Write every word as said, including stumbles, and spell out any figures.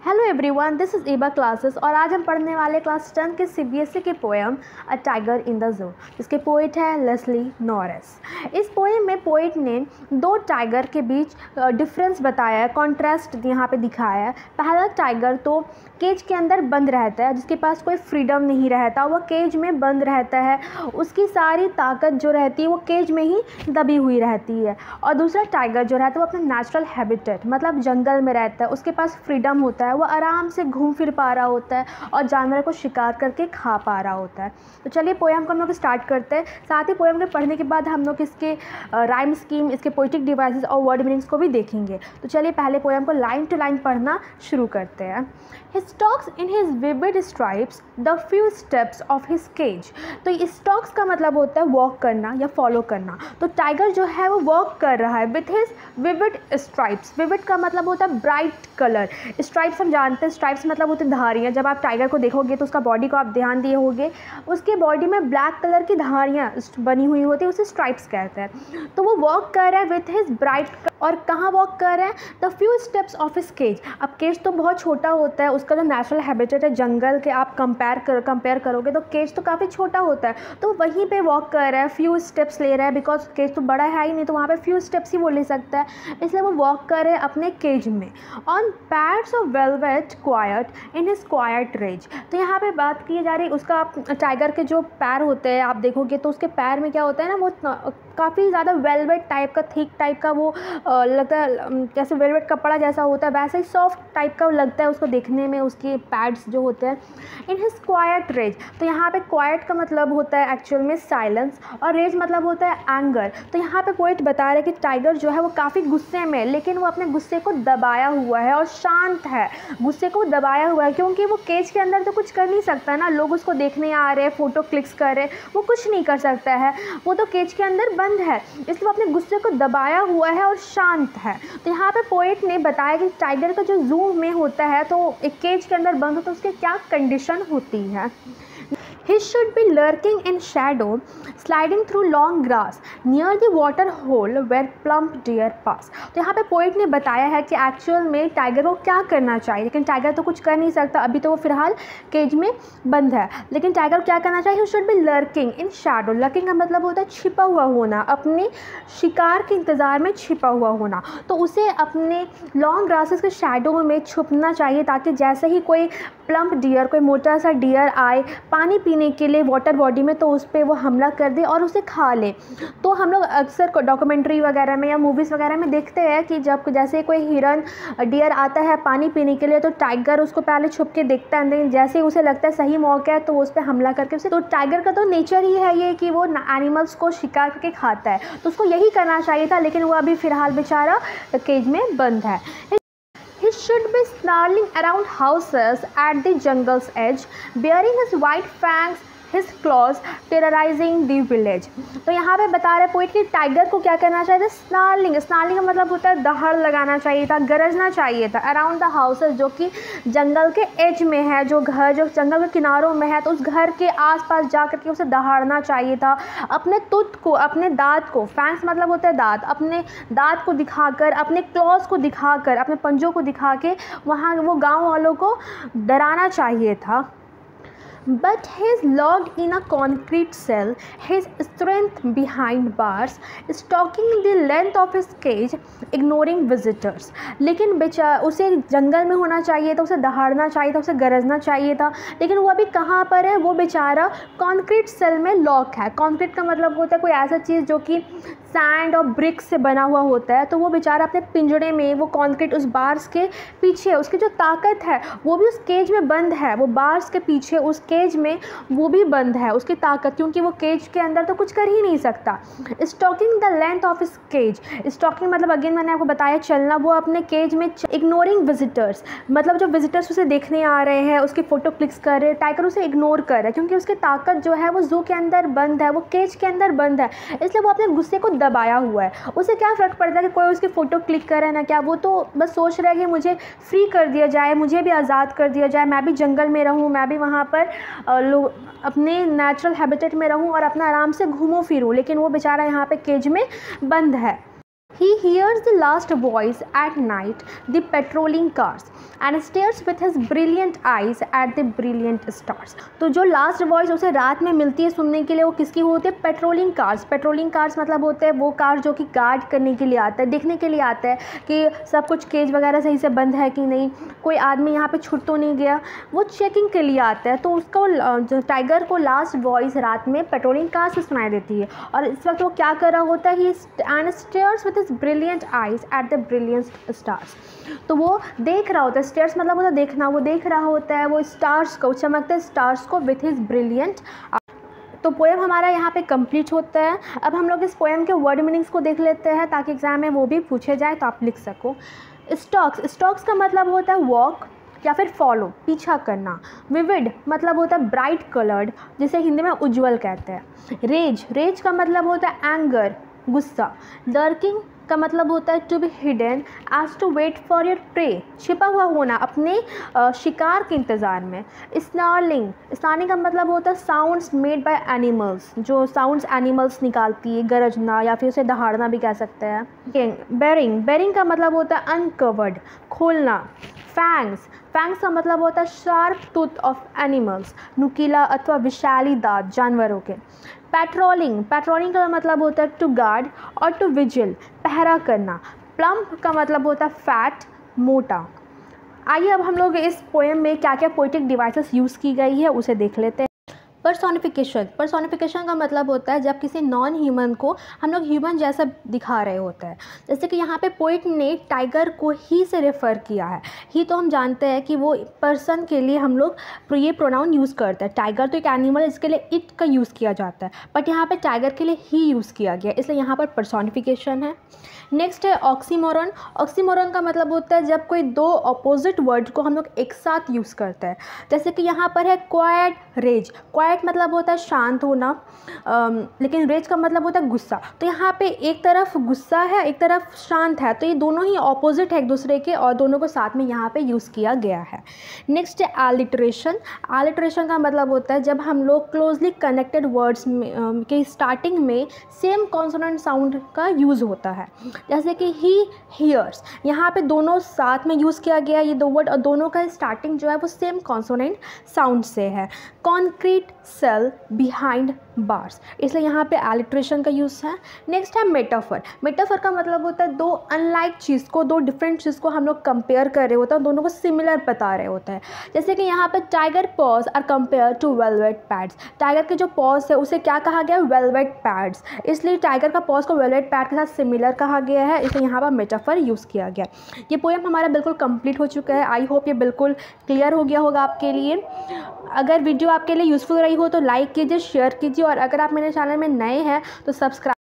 Hello everyone, this is Eba classes और आज हम पढ़ने वाले क्लास टेन के सीबीएसई के poem a tiger in the zoo, जिसके पोइट है लेस्ली नॉरिस। इस पोएम में पोइट ने दो टाइगर के बीच डिफरेंस बताया है, कॉन्ट्रास्ट यहाँ पे दिखाया है। पहला टाइगर तो केज के अंदर बंद रहता है, जिसके पास कोई फ्रीडम नहीं रहता, वह केज में बंद रहता है, उसकी सारी ताकत जो रहती है वो केज में ही दबी हुई रहती है। और दूसरा टाइगर जो रहता है वो अपने नेचुरल हैबिटेट मतलब जंगल में रहता है, उसके पास फ्रीडम होता है, वो आराम से घूम फिर पा रहा होता है और जानवर को शिकार करके खा पा रहा होता है। तो चलिए पोएम को हम लोग स्टार्ट करते हैं। साथ ही पोएम के पढ़ने के बाद हम लोग इसके राइम स्कीम, इसके पोइटिक डिवाइसेस और वर्ड मीनिंग्स को भी देखेंगे। तो चलिए पहले पोएम को लाइन टू लाइन पढ़ना शुरू करते हैं। He stalks in his vivid stripes the few steps of his cage। तो ये stalks का मतलब होता है वॉक करना या फॉलो करना। तो टाइगर जो है वो वॉक कर रहा है with his vivid stripes। vivid का मतलब होता है ब्राइट कलर। स्ट्राइप्स हम जानते हैं, स्ट्राइप्स मतलब होते हैं धारियाँ। जब आप टाइगर को देखोगे तो उसका बॉडी को आप ध्यान दिए होंगे, उसके बॉडी में ब्लैक कलर की धारियाँ बनी हुई होती है, उसे स्ट्राइप्स कहते हैं। तो वो वॉक कर रहा है विथ हिज ब्राइट, और कहाँ वॉक कर रहा है? The few steps of his cage. अब केज तो बहुत छोटा होता है, उसका जो नेचुरल हैबिटेट है जंगल के, आप कंपेयर कर कंपेयर करोगे तो केज तो काफ़ी छोटा होता है, तो वहीं पे वॉक कर रहा है, फ्यू स्टेप्स ले रहा है, बिकॉज केज तो बड़ा है ही नहीं, तो वहाँ पे फ्यू स्टेप्स ही वो ले सकता है, इसलिए वो वॉक कर रहे हैं अपने केज में। On pads of velvet quiet in his quiet rage. तो यहाँ पे बात की जा रही है उसका, टाइगर के जो पैर होते हैं आप देखोगे तो उसके पैर में क्या होता है ना, वो काफ़ी ज़्यादा वेलवेट टाइप का, थिक टाइप का वो आ, लगता है, जैसे वेलवेट कपड़ा जैसा होता है वैसे ही सॉफ्ट टाइप का लगता है उसको देखने में, उसके पैड्स जो होते हैं। In his quiet rage. तो यहाँ पे क्वाइट का मतलब होता है एक्चुअल में साइलेंस, और रेज मतलब होता है एंगर। तो यहाँ पे पोइट बता रहे हैं कि टाइगर जो है वो काफ़ी गुस्से में, लेकिन वो अपने गुस्से को दबाया हुआ है और शांत है। गुस्से को दबाया हुआ है क्योंकि वो केज के अंदर तो कुछ कर नहीं सकता ना, लोग उसको देखने आ रहे हैं, फ़ोटो क्लिक्स कर रहे हैं, वो कुछ नहीं कर सकता है, वो तो केज के अंदर बंद है, इसलिए वो अपने गुस्से को दबाया हुआ है और शांत है। तो यहाँ पे पोइट ने बताया कि टाइगर का जो जू में होता है तो एक केज के अंदर बंद हो तो उसके क्या कंडीशन होती है। He should be lurking in shadow, sliding through long grass near the water hole where plump deer pass। तो यहाँ पे पोइट ने बताया है कि एक्चुअल में टाइगर को क्या करना चाहिए, लेकिन टाइगर तो कुछ कर नहीं सकता, अभी तो वो फिलहाल केज में बंद है, लेकिन टाइगर को क्या करना चाहिए? He should be lurking in shadow। Lurking का मतलब होता है छिपा हुआ होना, अपने शिकार के इंतज़ार में छिपा हुआ होना। तो उसे अपने लॉन्ग ग्रासेस के शैडो में छुपना चाहिए, ताकि जैसे ही कोई प्लम्प डियर, कोई मोटा सा डियर आए पानी पीने के लिए वाटर बॉडी में, तो उस पर वो हमला कर दे और उसे खा ले। तो हम लोग अक्सर डॉक्यूमेंट्री वगैरह में या मूवीज़ वगैरह में देखते हैं कि जब जैसे कोई हिरन डियर आता है पानी पीने के लिए तो टाइगर उसको पहले छुप के देखता है, लेकिन जैसे ही उसे लगता है सही मौका है तो उस पर हमला करके उसे, तो टाइगर का तो नेचर ही है ये कि वो एनिमल्स को शिकार करके खाता है, तो उसको यही करना चाहिए था, लेकिन वो अभी फ़िलहाल बेचारा केज में बंद है। He should be snarling around houses at the jungle's edge, bearing his white fangs, his claws, terrorizing the village। तो यहाँ पे बता रहे पोइट कि टाइगर को क्या करना चाहिए था? स्नार्लिंग। स्नार्लिंग का मतलब होता है दहाड़ लगाना चाहिए था, गरजना चाहिए था अराउंड द हाउसेस, जो कि जंगल के एज में है, जो घर जो जंगल के किनारों में है, तो उस घर के आसपास जा करके उसे दहाड़ना चाहिए था। अपने तुत को, अपने दांत को, फैंक्स मतलब होता है दांत, अपने दांत को दिखाकर, अपने क्लॉज को दिखाकर, अपने पंजों को दिखा के वहाँ वो गाँव वालों को डराना चाहिए था। But he's locked in a concrete cell, his strength behind bars, stalking the length of his cage, ignoring visitors। लेकिन बेचा उसे जंगल में होना चाहिए था, उसे दहाड़ना चाहिए था, उसे गरजना चाहिए था, लेकिन वो अभी कहाँ पर है? वो बेचारा कॉन्क्रीट सेल में लॉक है। कॉन्क्रीट का मतलब होता है कोई ऐसा चीज़ जो कि सैंड और ब्रिक से बना हुआ होता है, तो वो बेचारा अपने पिंजड़े में, वो कॉन्क्रीट उस बार्स के पीछे, उसकी जो ताकत है वो भी उस केज में बंद है, वो बार्स के पीछे उस केज में वो भी बंद है उसकी ताकत, क्योंकि वो केज के अंदर तो कुछ कर ही नहीं सकता। Stalking the length of his cage. Stalking मतलब अगेन मैंने आपको बताया चलना, वो अपने केज में। इग्नोरिंग विजिटर्स मतलब जो विजिटर्स उसे देखने आ रहे हैं, उसकी फ़ोटो क्लिक्स कर रहे हैं, टाइगर उसे इग्नोर कर रहा है, क्योंकि उसकी ताकत जो है वो जू के अंदर बंद है, वो केज के अंदर बंद है, इसलिए वो अपने गुस्से को दबाया हुआ है। उसे क्या फ़र्क पड़ता है कि कोई उसकी फ़ोटो क्लिक करे ना क्या, वो तो बस सोच रहा है कि मुझे फ्री कर दिया जाए, मुझे भी आज़ाद कर दिया जाए, मैं भी जंगल में रहूँ, मैं भी वहाँ पर लोग अपने नेचुरल हैबिटेट में रहूँ और अपना आराम से घूमूं फिरूँ, लेकिन वो बेचारा यहाँ पे केज में बंद है। He hears the last voice at night, the patrolling cars, and stares with his brilliant eyes at the brilliant stars. तो जो लास्ट वॉइस उसे रात में मिलती है सुनने के लिए वो किसकी होती है? Patrolling cars. पेट्रोलिंग कार्स मतलब होते हैं वो कार जो कि गार्ड करने के लिए आता है, देखने के लिए आता है कि सब कुछ केज वगैरह सही से बंद है कि नहीं, कोई आदमी यहाँ पे छूट तो नहीं गया, वो चेकिंग के लिए आता है। तो उसको जो टाइगर को लास्ट वॉइस रात में पेट्रोलिंग कार से सुनाई देती है और इस वक्त वो क्या कर रहा होता है? He and stares with his brilliant eyes at the brilliant stars. तो वो देख रहा होता है, स्टेयर्स मतलब होता है देखना, वो देख रहा होता है वो स्टार्स को, चमकते स्टार्स को विथ हिज ब्रिलियंट। तो पोएम हमारा यहाँ पे कंप्लीट होता है। अब हम लोग इस पोएम के वर्ड मीनिंग्स को देख लेते हैं ताकि एग्जाम में वो भी पूछे जाए तो आप लिख सको। स्टॉक्स, स्टॉक्स का मतलब होता है वॉक या फिर फॉलो, पीछा करना। विविड मतलब होता है ब्राइट कलर्ड, जिसे हिंदी में उज्जवल कहते हैं। रेज, रेज का मतलब होता है एंगर, गुस्सा। लर्किंग का मतलब होता है to be hidden as to wait for your prey, छिपा हुआ होना अपने शिकार के इंतज़ार में। स्नार्लिंग, स्नार्लिंग का मतलब होता है साउंड्स मेड बाय एनिमल्स, जो साउंड्स एनिमल्स निकालती है, गरजना या फिर उसे दहाड़ना भी कह सकते हैं। बेरिंग, बेरिंग का मतलब होता है अनकवर्ड, खोलना। फैंग्स, फैंग्स का मतलब होता है शार्प टूथ ऑफ एनिमल्स, नुकीला अथवा विशाली दांत जानवरों के। पेट्रोलिंग, पेट्रोलिंग का मतलब होता है टू गार्ड और टू विजिल, पहरा करना। प्लम्प का मतलब होता है फैट, मोटा। आइए अब हम लोग इस पोएम में क्या क्या पोइटिक डिवाइसेस यूज़ की गई है उसे देख लेते हैं। पर्सोनिफिकेशन, पर्सोनिफिकेशन का मतलब होता है जब किसी नॉन ह्यूमन को हम लोग ह्यूमन जैसा दिखा रहे होते हैं। जैसे कि यहाँ पे पोइट ने टाइगर को ही से रेफ़र किया है। ही तो हम जानते हैं कि वो पर्सन के लिए हम लोग ये प्रोनाउन यूज़ करते हैं। टाइगर तो एक एनिमल है, इसके लिए इट का यूज़ किया जाता है, बट यहाँ पे टाइगर के लिए ही यूज़ किया गया, इसलिए यहाँ पर पर्सोनिफिकेशन है। नेक्स्ट है ऑक्सीमोरन। ऑक्सीमोरन का मतलब होता है जब कोई दो अपोजिट वर्ड को हम लोग एक साथ यूज़ करते हैं। जैसे कि यहाँ पर है क्वाइट, रेज। क्वाइट मतलब होता है शांत होना, लेकिन रेज का मतलब होता है गुस्सा। तो यहाँ पे एक तरफ गुस्सा है, एक तरफ शांत है, तो ये दोनों ही ऑपोजिट है एक दूसरे के और दोनों को साथ में यहाँ पे यूज़ किया गया है। नेक्स्ट है एलिट्रेशन। एलिट्रेशन का मतलब होता है जब हम लोग क्लोजली कनेक्टेड वर्ड्स में के स्टार्टिंग में सेम कॉन्सोनेंट साउंड का यूज़ होता है। जैसे कि ही हियर्स, यहाँ पे दोनों साथ में यूज़ किया गया ये दो वर्ड और दोनों का स्टार्टिंग जो है वो सेम कॉन्सोनेंट साउंड से है। कॉन्क्रीट सेल बिहाइंड बार्स, इसलिए यहाँ पे एलिट्रेशन का यूज़ है। नेक्स्ट है मेटाफर। मेटाफर का मतलब होता है दो अनलाइक चीज़ को, दो डिफरेंट चीज़ को हम लोग कंपेयर कर रहे होते हैं, दोनों को सिमिलर बता रहे होते हैं। जैसे कि यहाँ पर tiger paws are compare to velvet pads. Tiger के जो पॉज है उसे क्या कहा गया? वेलवेट पैड्स, इसलिए टाइगर का पॉज को वेलवेट पैड के साथ सिमिलर कहा गया है, इसलिए यहाँ पर मेटाफर यूज़ किया गया। ये पोएम हमारा बिल्कुल कंप्लीट हो चुका है। आई होप ये बिल्कुल क्लियर हो गया होगा आपके लिए। अगर वीडियो आपके लिए यूज़फुल रही हो तो लाइक कीजिए, शेयर कीजिए और अगर आप मेरे चैनल में नए हैं तो सब्सक्राइब